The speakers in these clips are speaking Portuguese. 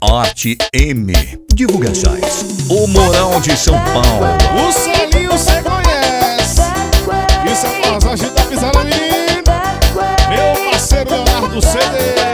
Arte M Divulgações. O Moral de São Paulo. O solinho você conhece. Isso é passagem da pisada, menino. Meu parceiro Leonardo CD.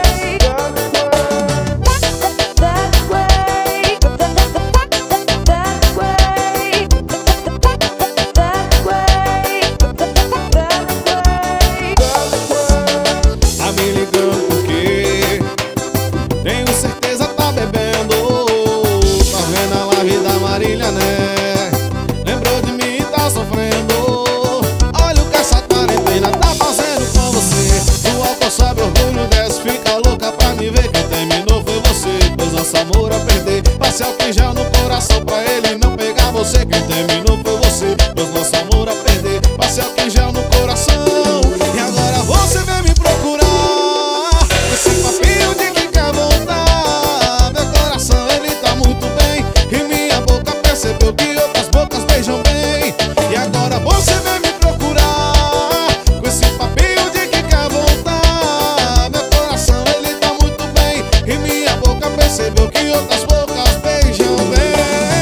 Nosso amor a perder, passe álcool gel no coração pra ele não pegar você. Quem terminou foi você, pois nosso amor a perder, passe álcool gel no coração. E agora você vem me procurar, esse papinho de que quer voltar. Meu coração ele tá muito bem, e minha boca percebeu que outras bocas beijam bem. E agora você vem me procurar, com esse papinho de que quer voltar. Meu coração ele tá muito bem, e minha boca percebeu que outras bocas beijam bem.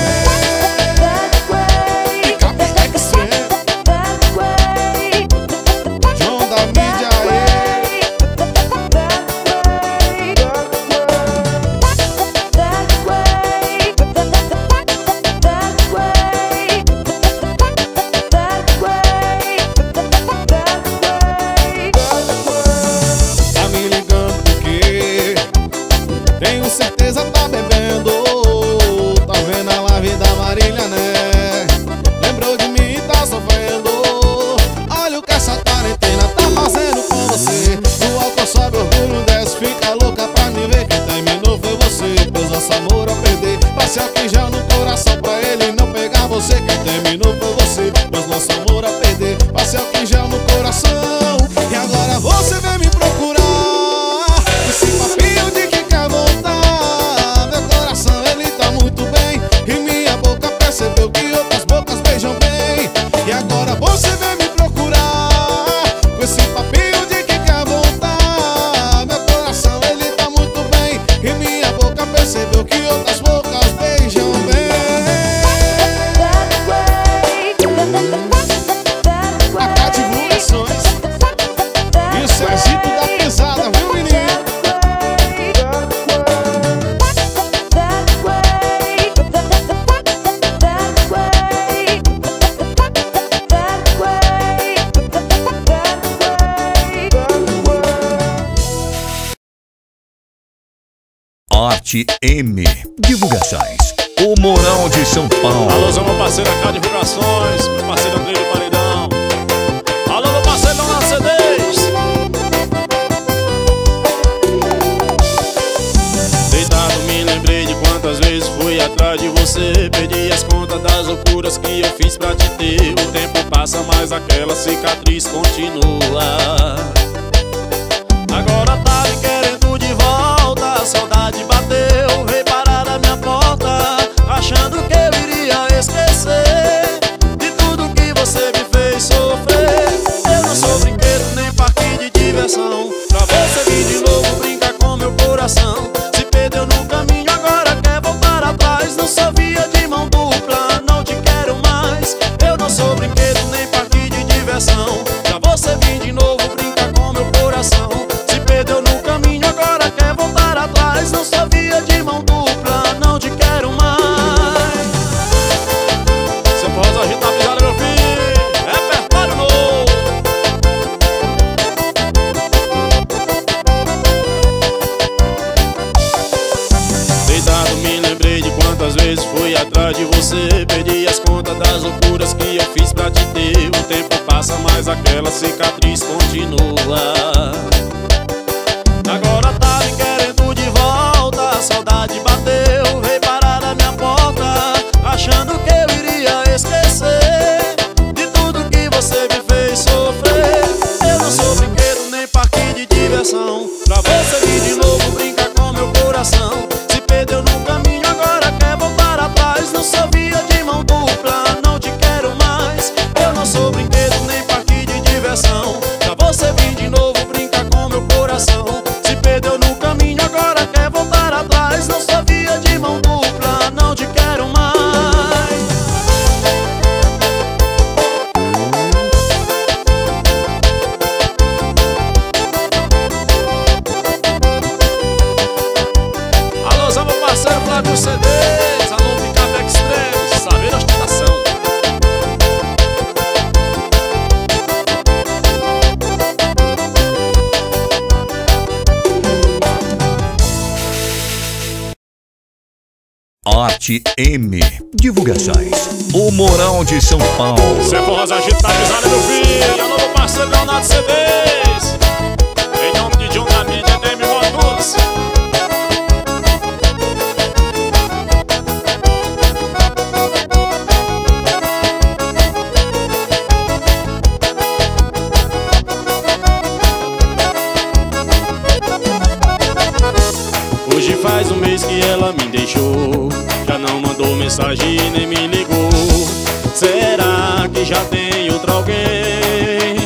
Picape Extreme, João da mídia tá me ligando porque tenho certeza tá bebendo. Tá vendo a live da Marília, né? Lembrou de mim e tá sofrendo. Olha o que essa quarentena tá fazendo com você. No álcool sobe, orgulho desce, fica louca pra me ver. Quem terminou foi você, pois nosso amor a perder, passe álcool gel no coração pra ele não pegar você. Quem terminou foi você, pois nosso amor a perder, passe álcool gel no coração. E agora você vem me procurar, esse papinho de que quer voltar. Meu coração ele tá muito bem, e minha boca percebeu que outras bocas beijam bem. E agora você vem me procurar, com esse papinho de que quer voltar. Meu coração ele tá muito bem, e minha boca percebeu que outras bocas beijam bem. AK Divulgações e o Sergito da pesada, viu, menino? Arte M Divulgações. O Moral de São Paulo. Alô, meu parceiro AK Divulgações, meu parceiro André de Paredão. Alô, meu parceiro Leonardo CDs. Deitado me lembrei de quantas vezes fui atrás de você. Perdi as contas das loucuras que eu fiz pra te ter. O tempo passa, mas aquela cicatriz continua. Agora tá me querendo de volta, a saudade bateu, veio parar na minha porta, achando que eu iria esquecer de tudo que você me fez sofrer. Eu não sou brinquedo nem parque de diversão, pra você vir de novo brincar com meu coração. Se perdeu no caminho, agora quer voltar atrás. Não sou via de mão dupla, não te quero mais. Eu não sou brinquedo nem parque de diversão, pra você vir de novo brincar com meu coração. Se perdeu no caminho, agora quer voltar atrás. Não sou via de mão dupla, não te quero mais. Você pode agitar a pisada, meu filho, repertório novo. Deitado me lembrei de quantas vezes fui atrás de você. Perdi as contas das loucuras que eu fiz pra te ter. O tempo passa, mas aquela cicatriz continua. Agora tá me querendo de volta, a saudade bateu, veio parar na minha porta, achando que eu iria esquecer de tudo que você me fez sofrer. Eu não sou brinquedo nem parque de diversão, pra você vir de novo brincar com meu coração. Se perdeu no caminho, agora quer voltar atrás. Não sou via de mão dupla, não te quero mais. Eu não sou brinquedo nem parque de diversão, pra você vir de novo Flávio CDs, alô Picape Extreme, saber ostentação. Arte M Divulgações. O Moral de São Paulo. Cê forrosa agitado, meu filho. Alô, meu parceiro Leonardo CDs. Em nome de John da mídia, DM Motos. Hoje faz um mês que ela me deixou, já não mandou mensagem e nem me ligou. Será que já tem outro alguém?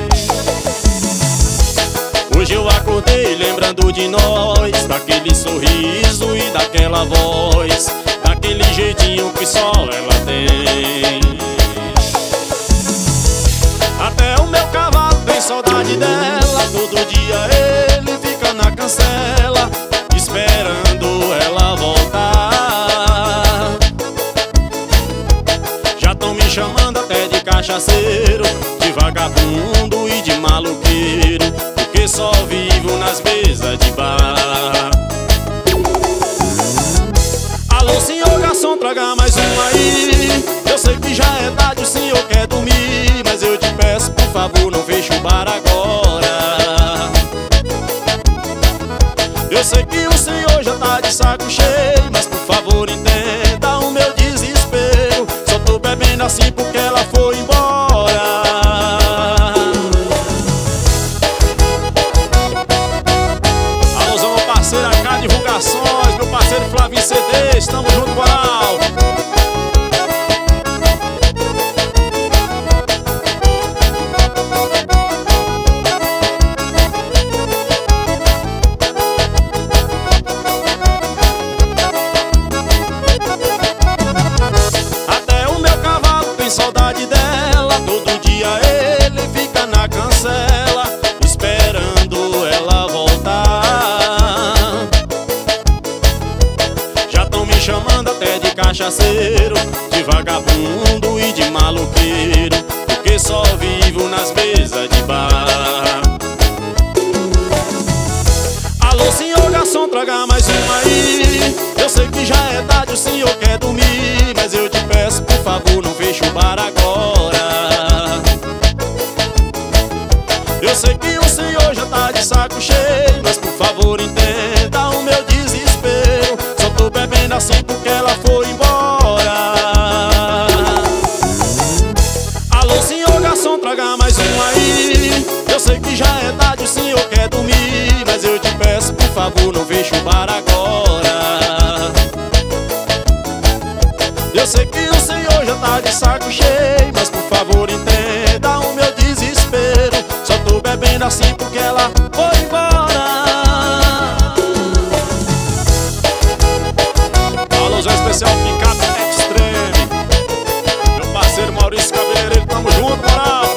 Hoje eu acordei lembrando de nós, daquele sorriso e daquela voz, daquele jeitinho que só ela tem. Até o meu cavalo tem saudade dela, todo dia ele fica na cancela, esperando ela voltar. Já tão me chamando até de cachaceiro, de vagabundo e de maloqueiro, porque só vivo nas mesas de bar. Alô, senhor garçom, traga mais um aí. Eu sei que já é tarde, o senhor quer dormir, mas eu te peço, por favor, não feche o bar agora. Eu sei que o senhor já tá de saco cheio, mas por favor entenda o meu desespero. Só tô bebendo assim porque ela foi embora. Alôzão, meu parceiro AK Divulgações, meu parceiro Flávio CD, estamos junto com a saudade dela, todo dia ele fica na cancela, esperando ela voltar. Já tão me chamando até de cachaceiro, de vagabundo e de maloqueiro, porque só vivo nas mesas de bar. Alô, senhor garçom, traga mais um aí. Eu sei que já é tarde, o senhor quer dormir, mas eu te peço, por favor, não feche o bar agora. Eu sei que o senhor já tá de saco cheio, mas por favor entenda o meu desespero. Só tô bebendo assim porque ela foi embora. Alô, senhor garçom, traga mais um aí. Eu sei que já é tarde, o senhor quer dormir, mas eu te peço, por favor, não feche o bar agora. Eu sei que o senhor já tá de saco cheio, mas por favor entenda o meu desespero. Só tô bebendo assim porque ela foi embora. Alôzão especial Picape Extreme, meu parceiro Maurício Cabeleireiro, tamo junto, moral.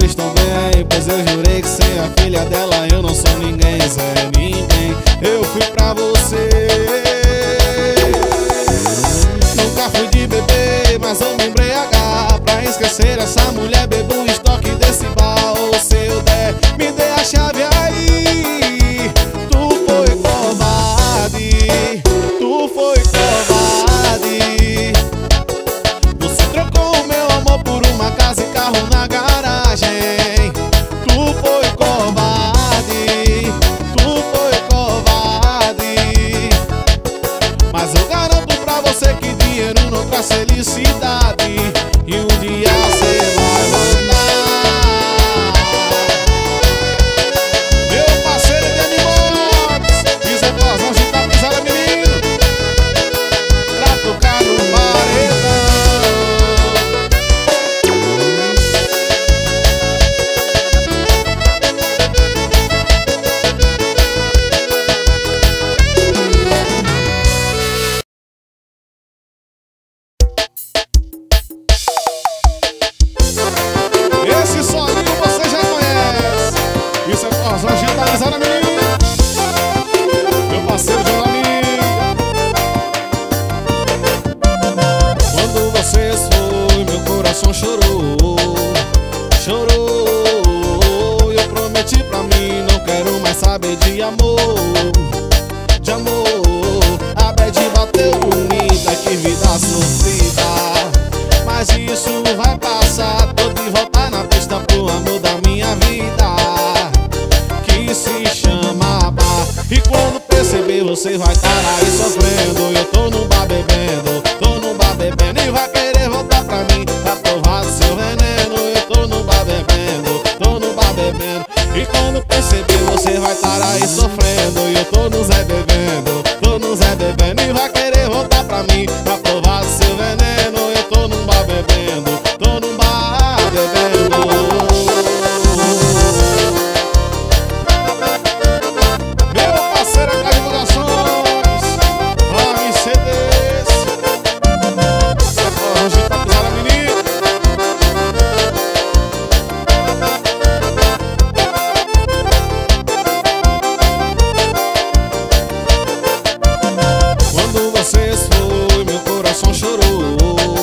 estão bem, pois eu jurei que sem a filha dela eu não sou ninguém, Zé ninguém. Eu fui pra você. Nunca fui de beber, mas vou me embriagar. Pra esquecer essa mulher, bebo o estoque desse bar. Ou se eu der, me dê a chave aí. Tu foi covarde, tu foi covarde. Você trocou o meu amor por uma casa e carro na garagem. Tu foi covarde, tu foi covarde. Mas eu garanto pra você que dinheiro não traz felicidade. E um dia você vai voltar. Meu parceiro Demi Motos, fiz a explosão de tapizada, menino, pra tocar no paredão. Esse solinho você já conhece. Isso é explosão de tapizada, menino, meu parceiro de amigo. Quando você foi, meu coração chorou, chorou. Eu prometi pra mim, não quero mais saber de amor, de amor. A bad bateu bonita, que vida sofrida. Mas isso vai passar, tô de volta na pista pro amor da minha vida, que se chama bar. E quando perceber você vai estar aí sofrendo. Eu tô no bar bebendo, tô no bar bebendo. E vai querer voltar pra mim, pra provar seu veneno. Eu tô no bar bebendo, tô no bar bebendo. E quando perceber você vai estar aí sofrendo. Eu tô no Zé bebendo, tô no Zé bebendo. E vai querer voltar pra mim, pra provar seu veneno. Eu tô no bar bebendo, tô no bar bebendo. Meu parceiro é Divulgações, Flávio CDs. Hoje tá pisando a menina. Quando você foi, meu coração chorou,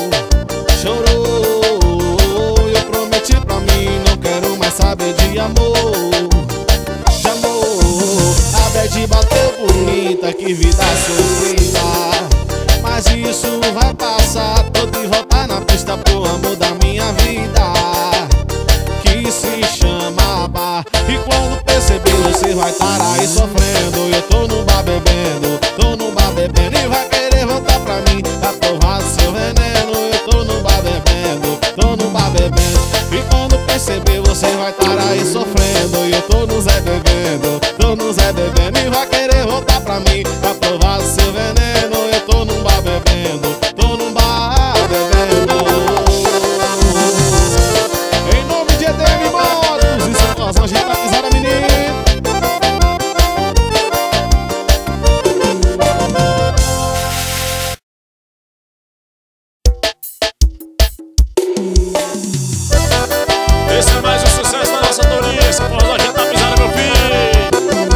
chorou. Eu prometi pra mim, não quero mais saber de amor, de amor. A bad bateu bonita, que vida sofrida. Mas isso vai passar, tô de volta na pista pro amor da minha vida, que se chama bar. E quando perceber você vai estar aí sofrendo. Eu tô no bar bebendo, tô no bar bebendo. E vai querer voltar pra mim, pra provar seu veneno. Eu tô no bar bebendo, tô no bar bebendo. E quando perceber você vai estar aí sofrendo. E eu tô no Zé bebendo, tô no Zé bebendo. E vai querer voltar pra mim, pra provar seu veneno. Eu tô no bar bebendo, tô no bar bebendo. Em nome de EDM Motos, isso é explosão de tapizada, menino. Esse é mais um sucesso da nossa autoria. Essa explosão de tapizada, meu filho.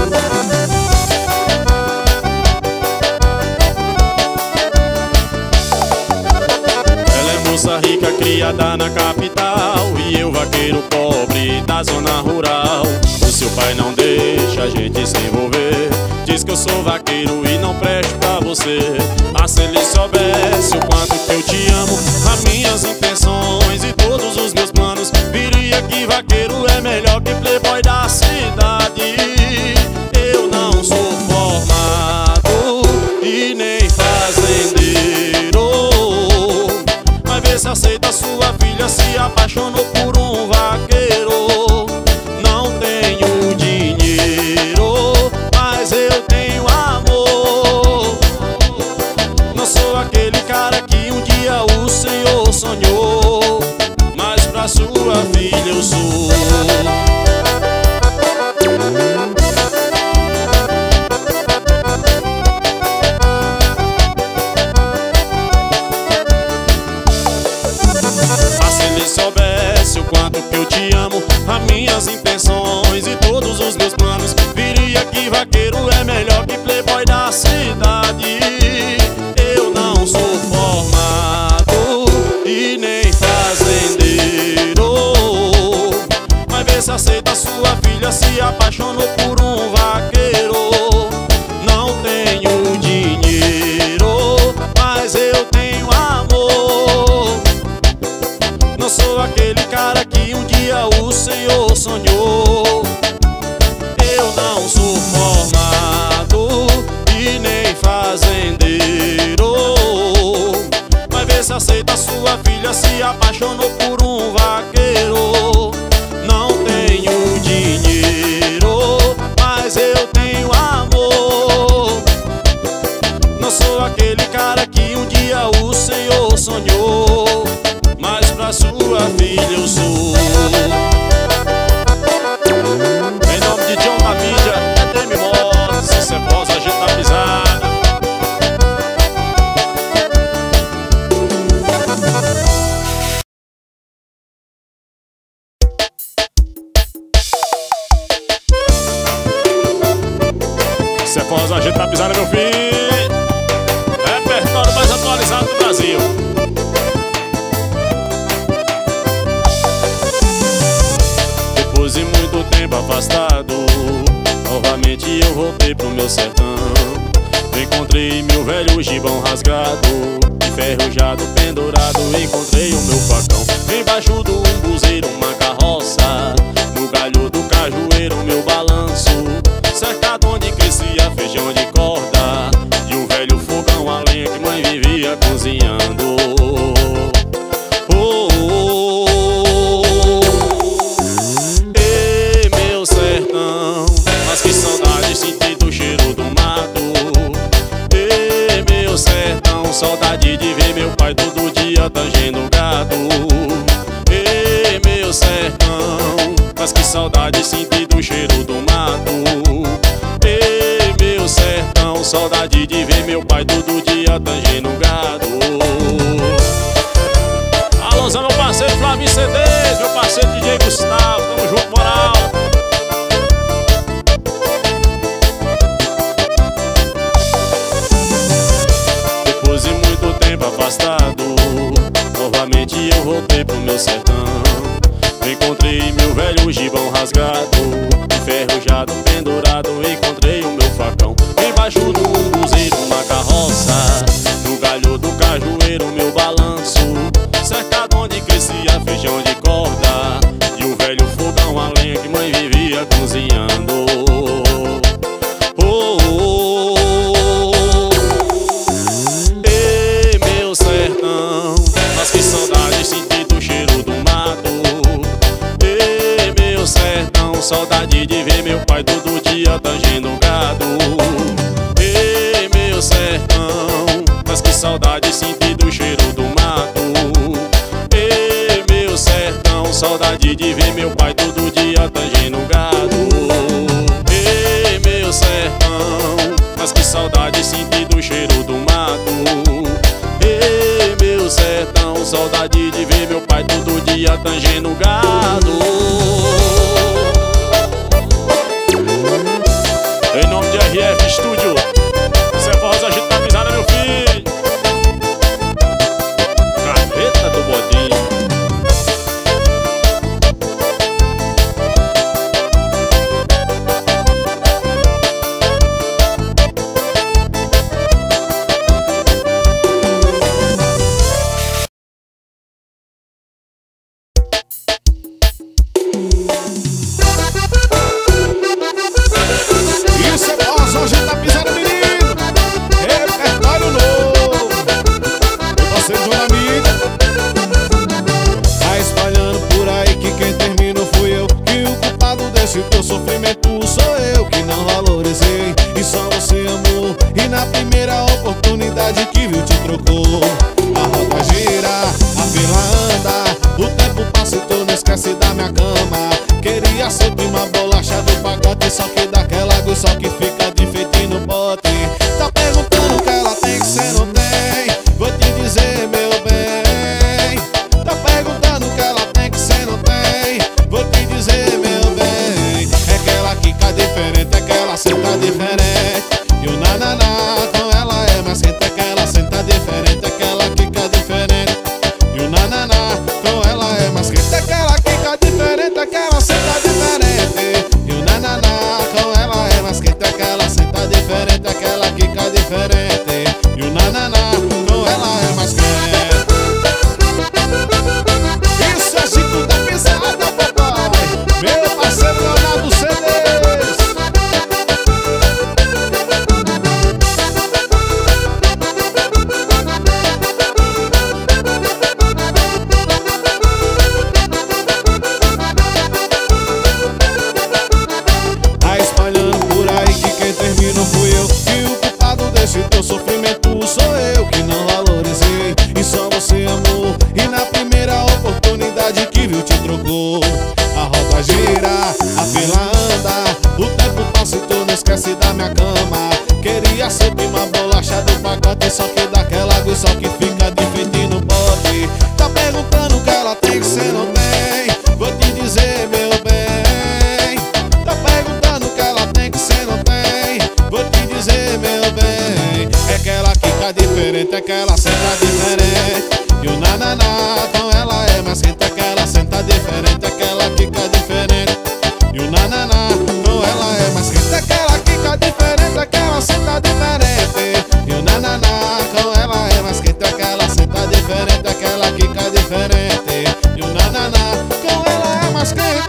Ela é moça rica, criada na capital, e eu vaqueiro pobre da zona rural. O seu pai não deixa a gente se envolver, diz que eu sou vaqueiro e não presto pra você. Mas se ele soubesse o quanto que eu te amo, as minhas intenções e todos os meus planos, viria que vaqueiro é melhor que playboy da cidade. Eu não sou formado e nem fazendeiro, mas vê se aceita sua filha, se apaixonou por um vaqueiro. Não tenho dinheiro, mas eu tenho amor. Não sou aquele cara que um dia o Senhor sonhou, mas pra sua filha eu sou. Mas se ele soubesse as minhas intenções e todos os meus planos. Diria que vaqueiro é melhor que playboy da cidade. Eu não sou formado e nem fazendeiro, mas vê se aceita sua filha, se apaixonou por um vaqueiro. Não tenho dinheiro, mas eu tenho amor. Não sou aquele cara que um dia o Senhor sonhou. Eu não sou formado e nem fazendeiro, mas vê se aceita sua filha, se apaixonou por um vaqueiro. Não tenho dinheiro, mas eu tenho amor. Não sou aquele cara que um dia o Senhor sonhou, mas pra sua filha eu sou. Em nome de John da mídia, é Demi Motos, se cê posa, a gente tá pisada. Se posa, a gente tá pisada, meu filho. Repertório mais atualizado do Brasil. Depois de muito tempo afastado, novamente eu voltei pro meu sertão. Encontrei meu velho gibão rasgado, enferrujado, pendurado. Encontrei o meu facão embaixo do umbuzeiro, uma carroça. No galho do cajueiro, meu balanço. Cercado onde crescia feijão de corda, e um velho fogão a lenha que mãe vivia cozinhando. Oh, oh, oh. Ei, meu sertão, mas que saudade senti do cheiro do mato. Ei, meu sertão, saudade de ver meu pai todo dia tangendo gado. Ei, meu sertão, mas que saudade senti do cheiro do mato. Ei, meu sertão, saudade de ver meu pai todo dia tangendo gado. Alôzão, meu parceiro Flávio CDs, meu parceiro DJ Gustavo, tamo junto, moral. Depois de muito tempo afastado, novamente eu voltei pro meu sertão. Encontrei meu velho gibão rasgado, enferrujado, pendurado. Encontrei o meu facão embaixo do umbuzeiro, uma carroça. No galho do cajueiro, meu balanço. Cercado onde crescia feijão de corda, e o velho fogão a lenha que mãe vivia cozinhando. Oh, oh, oh. Ei, meu sertão, mas que saudade senti do cheiro do mato. Ei, meu sertão, saudade de ver meu pai todo dia tangendo gado. Ei, meu sertão, mas que saudade senti do cheiro do mato. Ei, meu sertão, saudade de ver meu pai todo dia tangendo gado. Ei, meu sertão, mas que saudade senti do cheiro do mato. Ei, meu sertão, saudade de ver meu pai todo dia tangendo gado. Em nome de RF Studio, cê forrosa, a gente tá pisada, meu filho. Carreta do bodinho. Isso é bossa, hoje tá pisando, menino. Repertório novo. Eu tô sendo John da mídia. Tá espalhando por aí que quem terminou fui eu, que o culpado desse teu sofrimento sou eu, que não valorizei e só você amou. E na primeira oportunidade que viu te trocou. A roda gira, a fila anda, o tempo passa e tu não esquece da minha cama. Queria sempre uma bolacha do pacote, só que daquela água, só que fica de feito no pote. Tá perguntando o que ela tem que cê não tem, vou te dizer, meu bem. Tá perguntando o que ela tem que cê não tem, vou te dizer, desce da minha cama. Queria ser uma bolacha do pacote, só que daquela água, só que fica de feito no pote. Tá perguntando o que ela tem que cê não tem, vou te dizer, meu bem. Tá perguntando o que ela tem que cê não tem, vou te dizer, meu bem. É que ela quica diferente, é que ela senta diferente. E o nananá com ela é mais quente, é que ela senta diferente, é que ela quica diferente. E o nananá com ela é mais quente, é que ela quica diferente, é que ela senta diferente. E o nananá com ela é mais quente, é que ela senta diferente, é que ela quica diferente. E o nananá com ela é mais quente.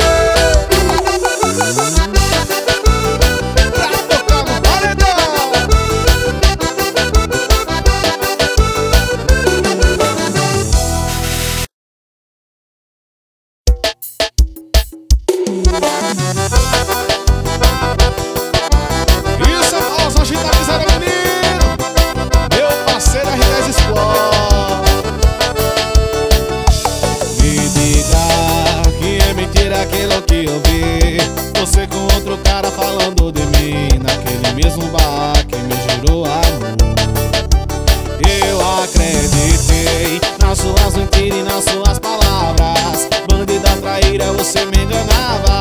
Isso, Paulo, hoje tá pisando, menino. Meu parceiro R10 Sport. Me diga que é mentira aquilo que eu vi, você com outro cara falando de mim naquele mesmo bar que me jurou amor. Eu acreditei nas suas mentiras e nas suas palavras. Bandida traíra, você me enganava.